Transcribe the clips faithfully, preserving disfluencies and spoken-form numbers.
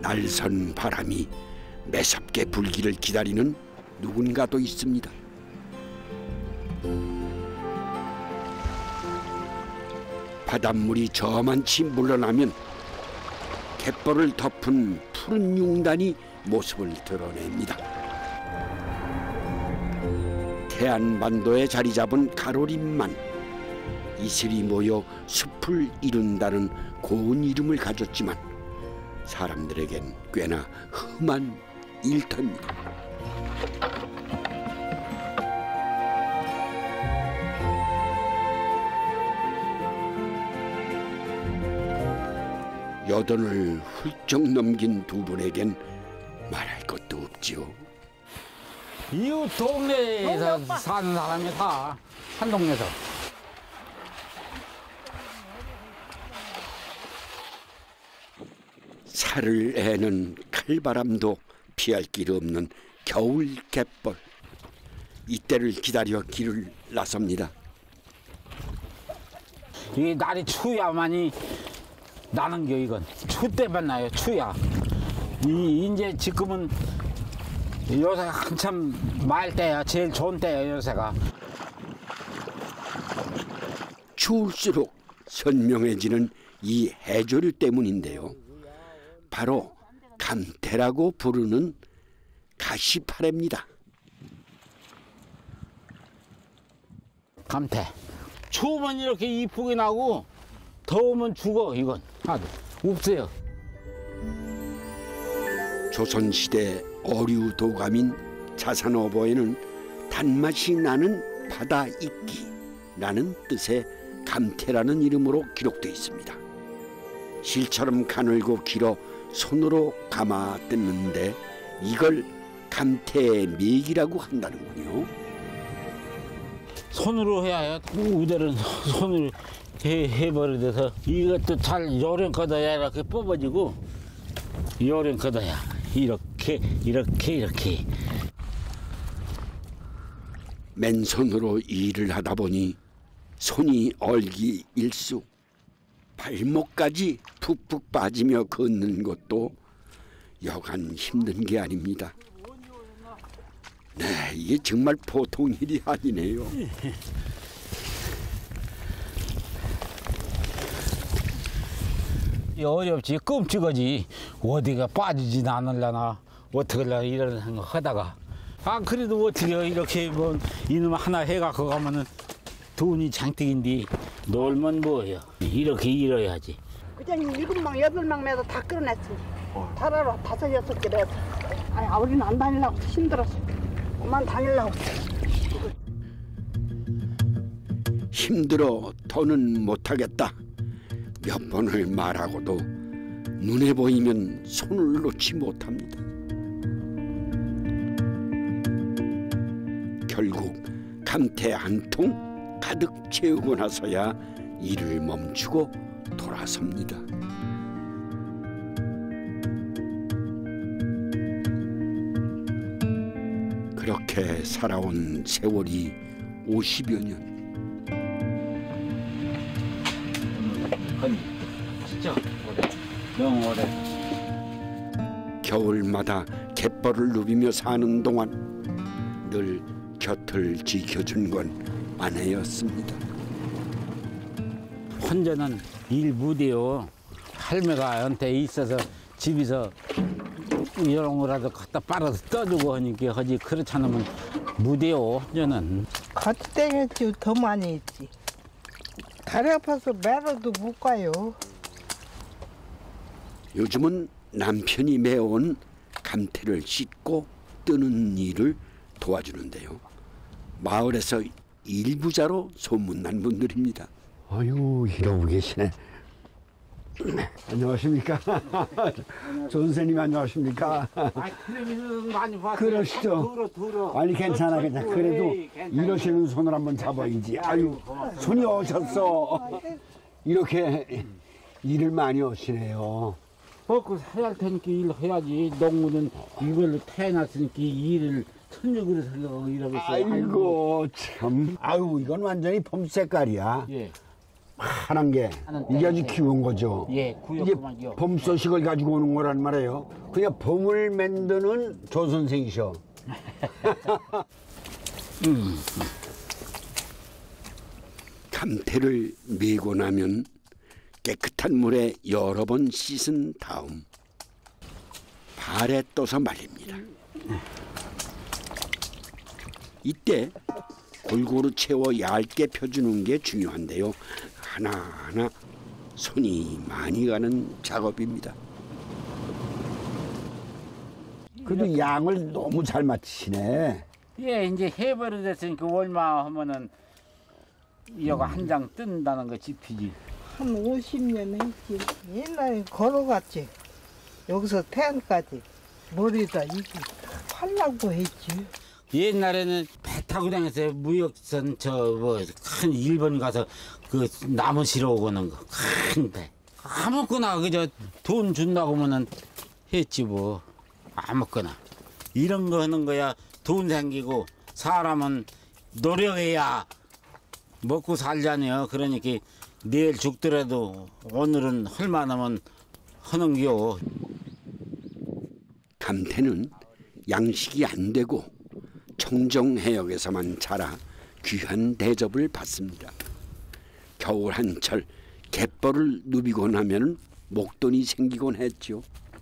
날선 바람이 매섭게 불기를 기다리는 누군가도 있습니다. 바닷물이 저만치 물러나면 갯벌을 덮은 푸른 융단이 모습을 드러냅니다. 태안반도에 자리 잡은 가로림만 이슬이 모여 숲을 이룬다는 고운 이름을 가졌지만 사람들에겐 꽤나 험한 일터입니다. 여든을 훌쩍 넘긴 두 분에겐 말할 것도 없지요. 이 동네에서 사는 사람이 다 한 동네에서. 살을 애는 칼바람도 피할 길 없는 겨울 갯벌. 이때를 기다려 길을 나섭니다. 이 날이 추야만이 나는 게 이건 추 때만 나요. 추야. 이 이제 지금은 요새 한참 말 때야. 제일 좋은 때야 요새가. 추울수록 선명해지는 이 해조류 때문인데요. 바로 감태라고 부르는 가시파래입니다. 감태. 추우면 이렇게 이쁘게 나고 더우면 죽어. 이건 아주 없어요. 조선시대 어류 도감인 자산어보에는 단맛이 나는 바다 이끼라는 뜻의 감태라는 이름으로 기록되어 있습니다. 실처럼 가늘고 길어 손으로 감아 뜯는데 이걸 감태의 맥이라고 한다는군요. 손으로 해야 해요. 우대는 손으로 해, 해버려서 이것도 잘 요령 걷어야 이렇게 뽑아지고 요령 걷어야 이렇게 이렇게 이렇게. 맨손으로 일을 하다 보니 손이 얼기일수. 발목까지 푹푹 빠지며 걷는 것도 여간 힘든 게 아닙니다. 네, 이게 정말 보통 일이 아니네요. 어렵지. 끔찍하지. 어디가 빠지진 않으려나 어떻게 하려나 이런 거 하다가 아 그래도 어떻게 이렇게 뭐 이놈 하나 해갖고 가면은 돈이 장뜩인데 놀면 뭐예요. 이렇게 일어야지. 그냥 일곱 망 여덟 망 매도 다 끌어냈지. 달아로 다섯 여섯 개 내서. 아니 우리는 안 다니려고 힘들었어. 그만 다니려고. 힘들어 더는 못하겠다. 몇 번을 말하고도 눈에 보이면 손을 놓지 못합니다. 결국 감태 한 통 가득 채우고 나서야 일을 멈추고 돌아섭니다. 그렇게 살아온 세월이 오십여 년. 진짜 오래, 너무 오래. 겨울마다 갯벌을 누비며 사는 동안 늘 곁을 지켜준 건 아내였습니다. 혼자는 일 못해요. 할매가 한테 있어서 집에서 이런 거라도 갖다 빨아서 떠주고 하니까 하지. 그렇지 않으면 못해요. 혼자는. 같이 땡했지 더 많이 했지. 다리 아파서 매러도 못 가요. 요즘은 남편이 매온 감태를 씻고 뜨는 일을 도와주는데요. 마을에서 일부자로 소문난 분들입니다. 아유, 이러고 계시네. 안녕하십니까? 존선생님 안녕하십니까? 아, 텔레비전 많이 봤어요. 그러시죠. 들어, 들어. 아니 괜찮아 괜찮아. 그래도 에이, 괜찮아. 이러시는 손을 한번 잡아야지. 아유, 손이 오셨어. 이렇게 일을 많이 하시네요. 먹고 살아야 할 테니까 일 해야지. 농구는 이걸로 태어났으니까 일을 천육으로 살려고 이러고 있어요. 아이고 참. 아유, 이건 완전히 봄 색깔이야. 예. 파란 게 파란 이게 아주 땡. 귀여운 거죠. 예, 이게 구역구만요. 봄 소식을 가지고 오는 거란 말이에요. 그냥 봄을 만드는 조 선생이셔. 음. 감태를 메고 나면 깨끗한 물에 여러 번 씻은 다음 발에 떠서 말립니다. 이때 골고루 채워 얇게 펴주는 게 중요한데요. 하나하나 손이 많이 가는 작업입니다. 그래도 양을 너무 잘 맞히시네. 예, 이제 해버릇했으니까 얼마 하면은 이거 한 장 뜬다는 거 지피지. 한 오십 년 했지. 옛날에 걸어갔지. 여기서 태안까지. 머리다 이게 팔라고 했지. 옛날에는 배 타고 다녔어요. 무역선 저 뭐 큰 일본 가서 그 나무 실어 오고는 거 큰 배. 아무거나 그저 돈 준다고 하면은 했지 뭐. 아무거나. 이런 거 하는 거야 돈 생기고 사람은 노력해야 먹고 살자니요. 그러니까 내일 죽더라도 오늘은 할만하면 하는겨. 감태는 양식이 안 되고 청정해역에서만 자라 귀한 대접을 받습니다. 겨울 한철 갯벌을 누비고 나면 목돈이 생기곤 했죠.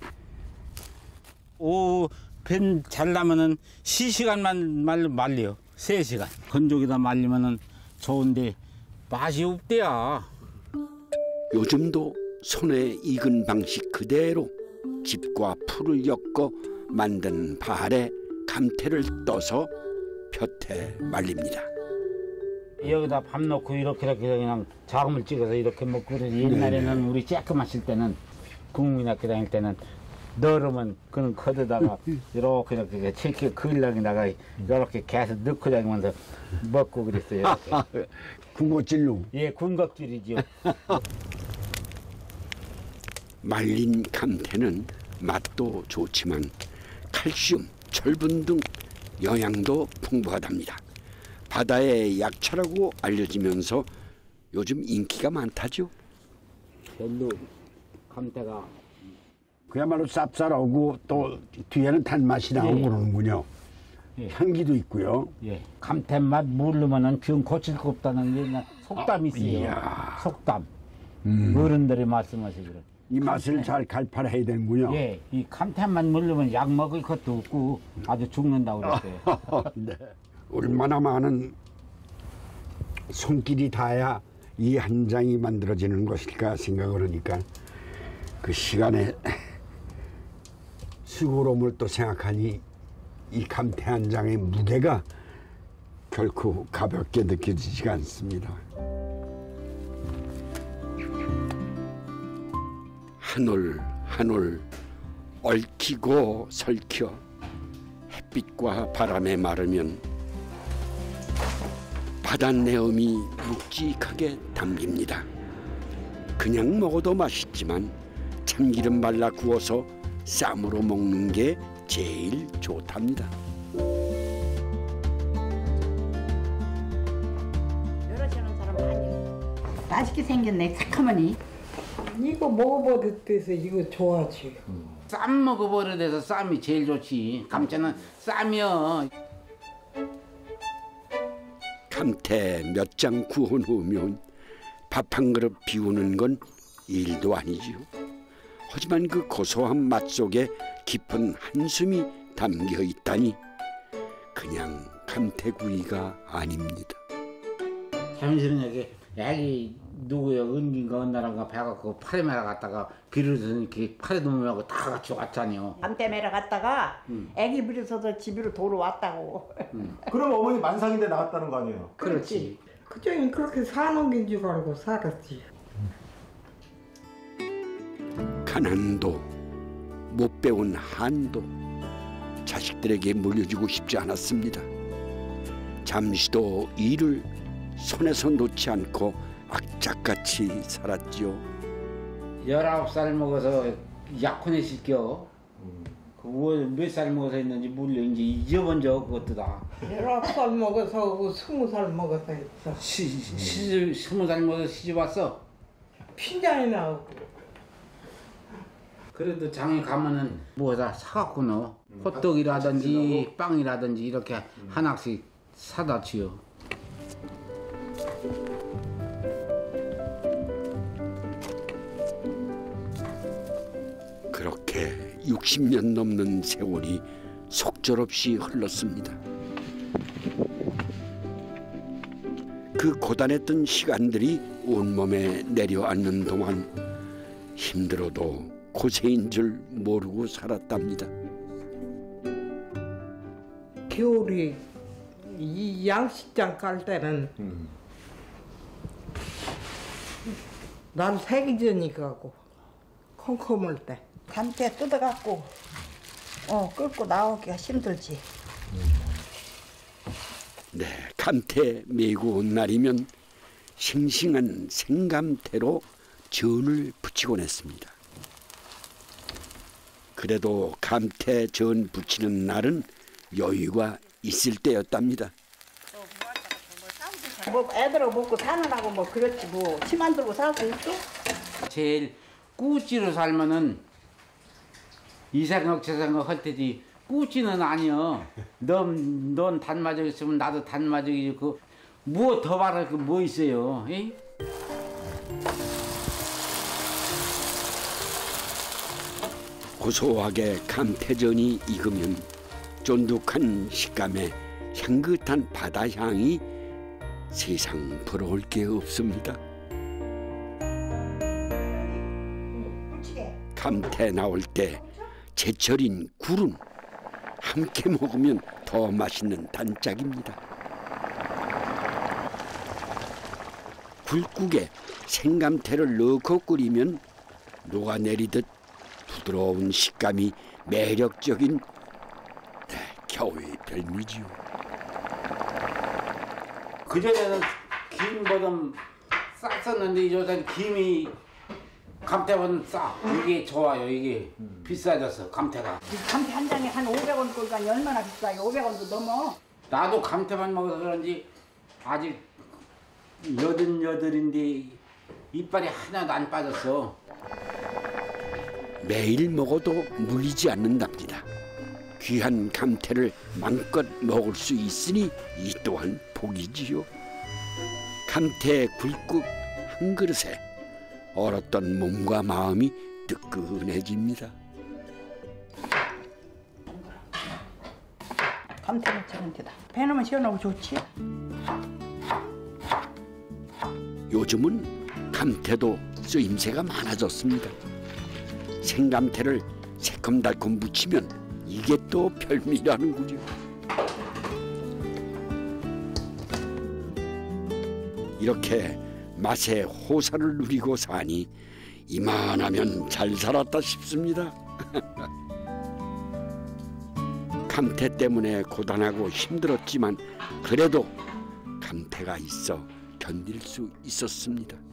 오후 벤 잘라면은 시시간만 말, 말려. 세 시간. 건조기다 말리면은 좋은데 맛이 없대야. 요즘도 손에 익은 방식 그대로 짚과 풀을 엮어 만든 발에 감태를 떠서 볕에 말립니다. 여기다 밥 넣고 이렇게 이렇게 그냥 자금을 찍어서 이렇게 먹고 그러지. 옛날에는 우리 쬐끔하실 때는 국민학교 다닐 때는 너르면 그는 커드다가 이렇게 이렇게 칠게 그일락에다가 이렇게 계속 넣고 다니면서 먹고 그랬어요. 군것질로. 예, 군것질이지요. 말린 감태는 맛도 좋지만 칼슘, 철분 등 영양도 풍부하답니다. 바다의 약초라고 알려지면서 요즘 인기가 많다죠. 별로 감태가 그야말로 쌉쌀하고 또 뒤에는 단맛이 나오고 예. 그러는군요. 예. 향기도 있고요. 예, 감태 맛 모르면은 병 고칠 거 없다는 옛날 속담이 있어요. 이야. 속담. 음. 어른들이 말씀하시기를. 이 맛을 잘 갈파해야 되는군요. 예, 이 감태만 모르면 약 먹을 것도 없고 아주 죽는다고 그랬어요. 네. 얼마나 많은 손길이 닿아야 이 한 장이 만들어지는 것일까 생각을 하니까 그 시간에 수고로움을 또 생각하니 이 감태 한 장의 무게가 결코 가볍게 느껴지지가 않습니다. 한 올 한 올 얽히고 설켜 햇빛과 바람에 마르면 바닷내음이 묵직하게 담깁니다. 그냥 먹어도 맛있지만 참기름 발라 구워서 쌈으로 먹는 게 제일 좋답니다. 여러시는 사람 많이 맛있게 생겼네. 새카머니. 이거 먹어버릇해서 이거 좋아하지. 쌈 먹어버릇해서 쌈이 제일 좋지. 감태는 쌈이요. 감태 몇 장 구워 놓으면 밥 한 그릇 비우는 건 일도 아니지요. 하지만 그 고소한 맛 속에 깊은 한숨이 담겨 있다니 그냥 감태구이가 아닙니다. 잠시는 여기 애기 누구야 은긴가 언나란가 배갖고 팔에 매라 갔다가 비를 이렇게 팔에 놓으려고 다 같이 왔잖아요. 밤때매러 갔다가 음. 애기 부려서서 집으로 돌아왔다고. 그럼 어머니 만삭인데 나왔다는 거 아니에요? 그렇지. 그쪽엔 그렇게 사는 게 줄 알고 살았지. 가난도 못 배운 한도 자식들에게 물려주고 싶지 않았습니다. 잠시도 일을 손에서 놓지 않고 악착같이 살았지요. 열아홉 살 먹어서 약혼했을겨. 그 몇 살 먹어서 했는지 몰라. 이제 잊어본 적 그것도 다. 열아홉 살 먹어서 스무 살 먹어서 했어. 시, 시, 스무 살 먹어서 시집 왔어. 핀잔이 나오고. 그래도 장에 가면은 뭐다 사갖고 넣어. 호떡이라든지 빵이라든지 이렇게 하나씩 사다 주요. 그렇게 육십 년 넘는 세월이 속절없이 흘렀습니다. 그 고단했던 시간들이 온몸에 내려앉는 동안 힘들어도 고생인 줄 모르고 살았답니다. 겨울이 이 양식장 깔 때는 음. 날 새기 전이 가고 컴컴할 때 감태 뜯어갖고 어 끓고 나오기가 힘들지. 네, 감태 메고 온 날이면 싱싱한 생감태로 전을 부치곤 했습니다. 그래도 감태 전 부치는 날은 여유가 있을 때였답니다. 뭐 애들하고 먹고 사느라고 뭐 그렇지 뭐 침 안 들고 살 수 있어? 제일 꾸찌로 살면은 이 생각 저 생각 할 테지 꾸찌는 아니여. 넌, 넌 단마적 있으면 나도 단마적이고 뭐 더 바랄 거 뭐 있어요. 에이? 고소하게 감태전이 익으면 쫀득한 식감에 향긋한 바다향이 세상 부러울 게 없습니다. 감태 나올 때 제철인 굴은 함께 먹으면 더 맛있는 단짝입니다. 굴국에 생감태를 넣고 끓이면 녹아내리듯 부드러운 식감이 매력적인 네, 겨울의 별미지요. 그전에는 김보다 쌌었는데 요새 김이 감태보다 싸. 이게 좋아요. 이게 음. 비싸졌어 감태가. 감태 한 장에 한 오백 원 꼴까 얼마나 비싸요? 오백 원도 넘어. 나도 감태만 먹어서 그런지 아직 여든 여들인데 이빨이 하나도 안 빠졌어. 매일 먹어도 물리지 않는답니다. 귀한 감태를 마음껏 먹을 수 있으니 이 또한 복이지요. 감태 굴국 한 그릇에 얼었던 몸과 마음이 뜨끈해집니다. 감태 먹자는 데다. 배놓으면 시원하고 좋지. 요즘은 감태도 쓰임새가 많아졌습니다. 생감태를 새콤달콤 무치면 이게 또 별미라는군요. 이렇게 맛의 호사를 누리고 사니 이만하면 잘 살았다 싶습니다. 감태 때문에 고단하고 힘들었지만 그래도 감태가 있어 견딜 수 있었습니다.